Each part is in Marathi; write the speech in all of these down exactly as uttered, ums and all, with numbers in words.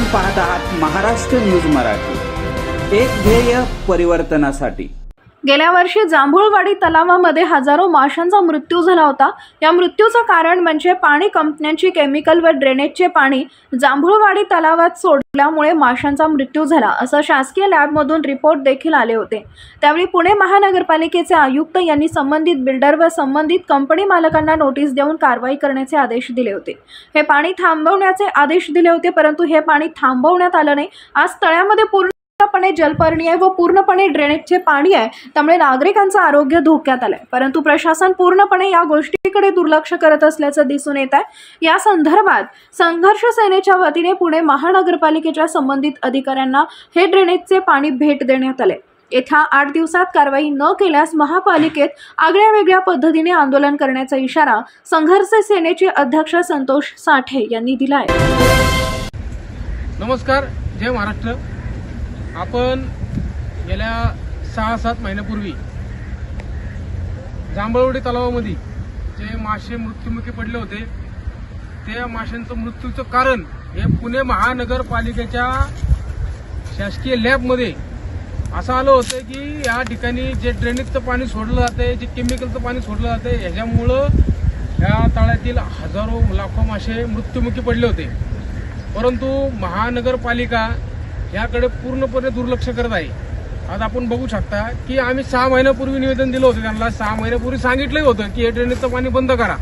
पाहत आहात महाराष्ट्र न्यूज मराठी, एक ध्येय परिवर्तनासाठी। गेल्या वर्षी जांभूळवाडी तलावामध्ये हजारो माशांचा मृत्यू झाला होता। या मृत्यूचं कारण म्हणजे पाणी कंपन्यांची केमिकल व ड्रेनेजचे पाणी जांभूळवाडी तलावात सोडल्यामुळे माशांचा मृत्यू झाला, असं शासकीय लॅबमधून रिपोर्ट देखील आले होते। त्यावेळी पुणे महानगरपालिकेचे आयुक्त यांनी संबंधित बिल्डर व संबंधित कंपनी मालकांना नोटीस देऊन कारवाई करण्याचे आदेश दिले होते। हे पाणी थांबवण्याचे आदेश दिले होते, परंतु हे पाणी थांबवण्यात आलं नाही। आज तळ्यामध्ये पूर्ण पूर्णपणे जलपर्णी आहे व पूर्णपणे ड्रेनेजचे पाणी आहे, त्यामुळे नागरिकांचं आरोग्य धोक्यात आलंय। परंतु प्रशासन पूर्णपणे या गोष्टीकडे दुर्लक्ष करत असल्याचं दिसून येत आहे। या संदर्भात संघर्ष सेनेच्या वतीने पुणे महानगरपालिकेच्या संबंधित अधिकाऱ्यांना हे ड्रेनेजचे पाणी भेट देण्यात आले। येत्या आठ दिवसात कारवाई न केल्यास महापालिकेत आगळ्या वेगळ्या पद्धतीने आंदोलन करण्याचा इशारा संघर्ष सेनेचे अध्यक्ष संतोष साठे यांनी दिला आहे। नमस्कार, जय महाराष्ट्र। आपण गेल्या सहा सात महिन्यापूर्वी जांभळवाडी तलावामध्ये जे मासे मृत्युमुखी पडले होते, त्या माशांचं मृत्यूचं कारण हे पुणे महानगरपालिकेच्या शासकीय लॅबमध्ये असं आलं होतं की या ठिकाणी जे ड्रेनेजचं पाणी सोडलं जाते, जे केमिकलचं पाणी सोडलं जाते, ह्याच्यामुळं या तळ्यातील हजारो लाखो मासे मृत्युमुखी पडले होते। परंतु महानगरपालिका याकडे पूर्णपणे दुर्लक्ष करत आहे। आज आपण बघू शकता की आम्ही सहा महिन्यापूर्वी निवेदन दिलं होतं, त्यांना सहा महिन्यापूर्वी सांगितलं होतं की हे ड्रेनेजचं पाणी बंद करा।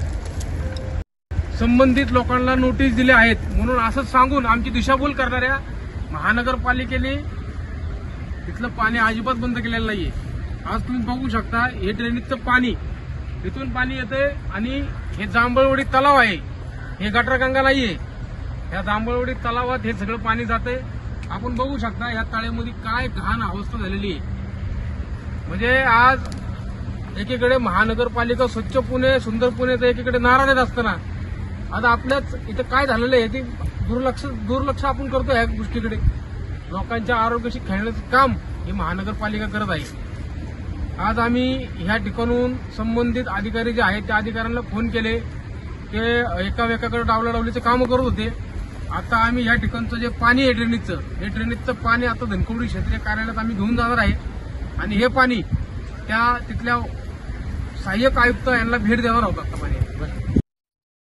संबंधित लोकांना नोटीस दिले आहेत, म्हणून असंच सांगून आमची दिशाभूल करणाऱ्या महानगरपालिकेने तिथलं पाणी अजिबात बंद केलेलं नाहीये। आज तुम्ही बघू शकता हे ड्रेनेजचं पाणी इथून पाणी येते आणि हे जांभळवाडी तलाव आहे, हे गटारगंगा नाहीये। या जांभळवाडी तलावात हे सगळं पाणी जाते। आपण बघू शकता या तळ्यामध्ये काय घाण अवस्था झालेली आहे। म्हणजे आज एकीकडे महानगरपालिका स्वच्छ पुणे सुंदर पुणे तर एकीकडे नाराज असताना आज आपल्याच इथे काय झालेलं आहे ते दुर्लक्ष दुर्लक्ष आपण करतो ह्या गोष्टीकडे। लोकांच्या आरोग्याशी खेळण्याचं काम ही महानगरपालिका करत आहे। आज आम्ही ह्या ठिकाणून संबंधित अधिकारी जे आहेत त्या अधिकाऱ्यांना फोन केले ते एका एकाकडे डावलाडावलीचे कामं करत होते। आता आम्ही या ठिकाणचं जे पाणी आहे ड्रेनेजचं, हे ड्रेनेजचं पाणी आता धनकवडी क्षेत्रीय कार्यालयात आम्ही घेऊन जाणार आहे आणि हे पाणी त्या तिथल्या सहाय्यक आयुक्त यांना भेट देणार आहोत आता पाणी।